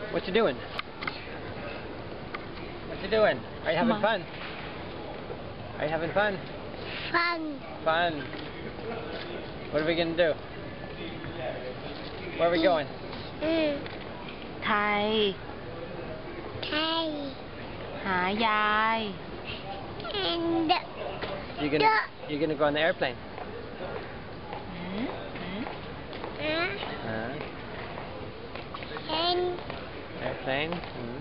What you doing? What you doing? Are you having fun? Are you having fun? Fun. Fun. What are we gonna do? Where are we going? Thai. Thai. หายาย And You're gonna go on the airplane? Airplane?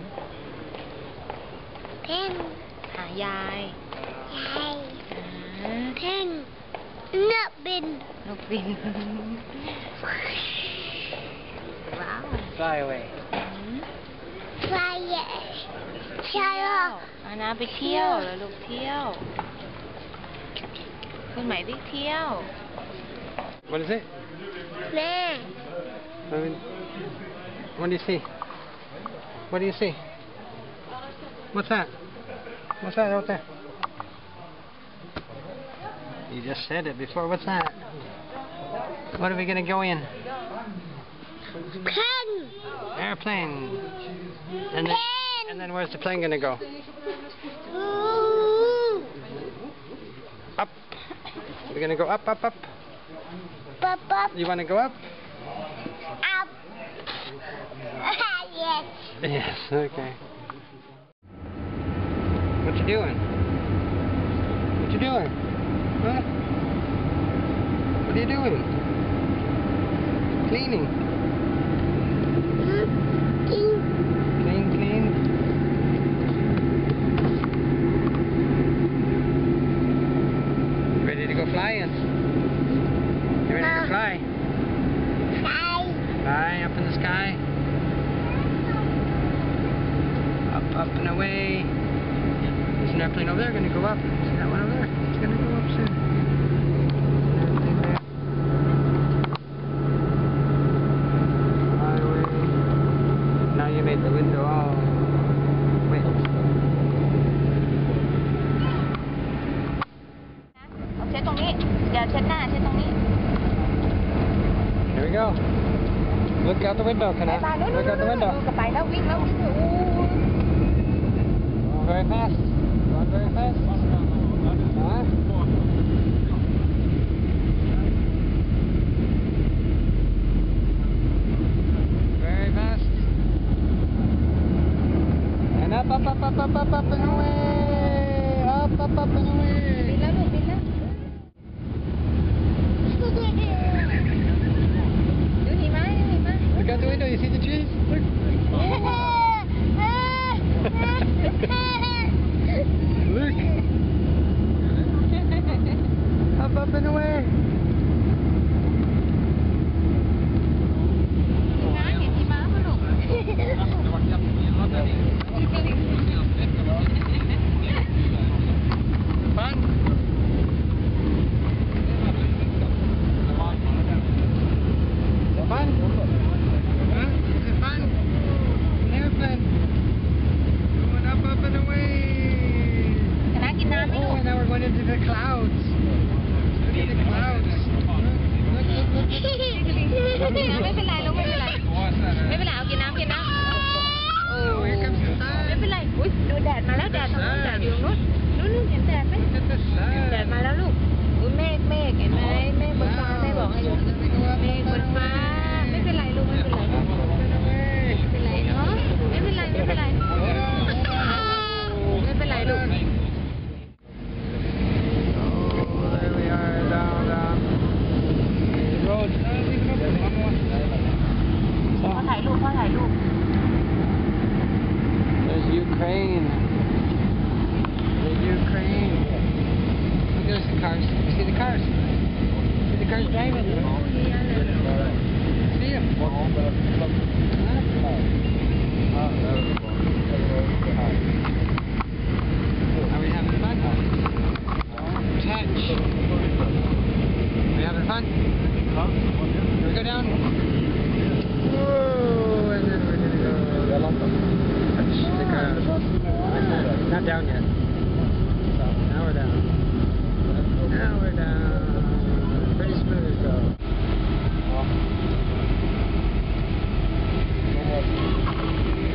Pen. หายาย Yay. Pen. Not bin. นกบิน ว้าว Fly away. Fly it. เที่ยวอานาไปเที่ยวแล้วลูกเที่ยวคุณหมายที่เที่ยว What is it? Man. What do you see? What do you see? What's that? What's that out there? You just said it before. What's that? What are we gonna go in? Pen. Airplane. And then where's the plane gonna go? Ooh. Up. We're gonna go up, up, up. Up, up. You wanna go up? Up. Yes. Yes, okay. What you doing? What you doing? Huh? What are you doing? Cleaning. Clean, clean. Ready to go flying? You ready to fly? Fly. Fly up in the sky. Up, up and away. There's an airplane over there going to go up. See that one over there? It's going to go up soon. Airplane there. Fly away. Now you made the window all wet. เอาเช็ดตรงนี้เดี๋ยวเช็ดหน้าเช็ดตรงนี้ Here we go. Look out the window, Kana. Look out the window. ไปแล้ววิ่งแล้ววิ่งแล้ว Very fast. Going very fast. Huh? Very fast. And up, up, up, up, up, up, up and away. Up, up, up and away. บินแล้วลูกบินแล้วดูหิมะดูหิมะ Look out the window. You see the trees? Look. Look. Up, up and away. น้าเห็นหิมะป่ะลูก Fun. Fun? Huh? Is it fun? An airplane. Going up, up and away. คณะกินน้ำไหมลู Oh, ก now we're going into the clouds. Look at the clouds. Look, look, look, look. ไม่เป็นไรลูกไม่เป็นไรไม่เป็นไรเอากินน้ำกินน้ำ Oh, here comes the ไม่ sun. เป็นไรอุ้ยดูแดดมาแล้วแดดทางนู้นแดดอยู่ตรงนู้นนู้นเห็นแดดไหม Look at the แดด sun. มาแล้วลูกอุ้ยเมฆเมฆเห็นไหมเมฆบนฟ้าแม่บอกให้ดูเมฆบนฟ้าไม่เป็นไรลูกไม่เป็นไร Up, up and away. ไม่เป็นไรเนาะไม่เป็นไรไม่เป็นไรไม่เป็นไรลูก Oh, there we are, down, down. The road. One more. พ่อถ่ายรูปพ่อถ่ายรูป There's Ukraine. There's Ukraine. Look, there's the cars. You see the cars? See the cars driving? See them? Are we having fun? Touch. We having fun? We go down. Whoa, and then we're gonna go touch the cars. Not down yet. Now we're down. Now we're down. Pretty smooth though.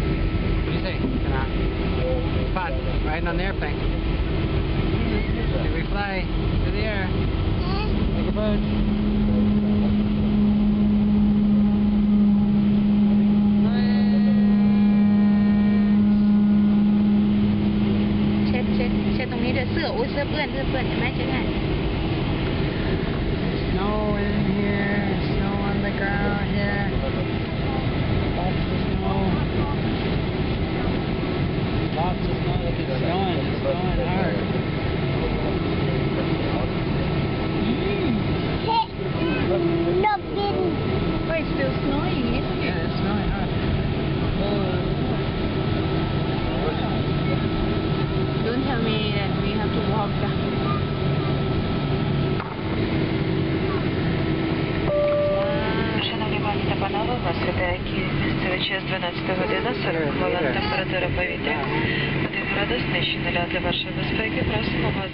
Місцева час 12 година, 40 хвилин, температура повітря 1 градус нижче нуля. Для вашої безпеки просимо вас.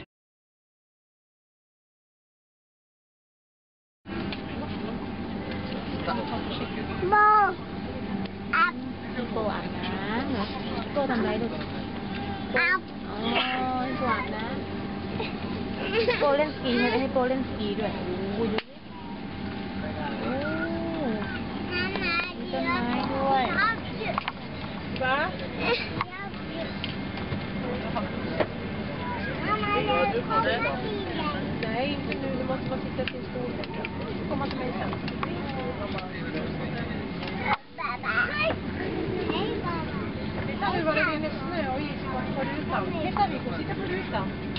โบอัพโปอาบน้ำเหรอโปทำไรลูกอัพอ๋อโปอาบน้ำโปเล่นสกีให้โปเล่นสกีด้วยโอ้ยดูดิโอ้น้ำมามีต้นไม้ด้วยว้า Nej, inte nu. Du måste bara sitta till stolen. Komma till mig sen. Titta nu vad det är med snö och is på rutan. Titta, vi får sitta på rutan.